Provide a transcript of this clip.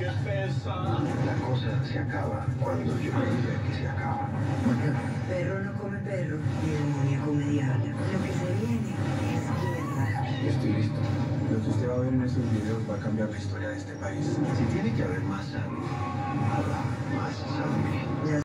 La cosa se acaba cuando yo diga que se acaba. Perro no come perro, ni demonio come diablo. Lo que se viene es guerra. Yo estoy listo. Lo que usted va a ver en estos videos va a cambiar la historia de este país. Si tiene que haber más sangre, habrá más sangre.